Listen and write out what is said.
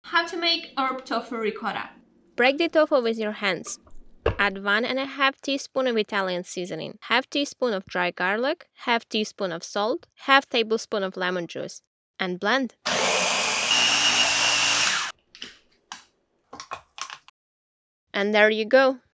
How to make herb tofu ricotta. Break the tofu with your hands. Add 1½ teaspoon of Italian seasoning, ½ teaspoon of dry garlic, ½ teaspoon of salt, ½ tablespoon of lemon juice, and blend. And there you go!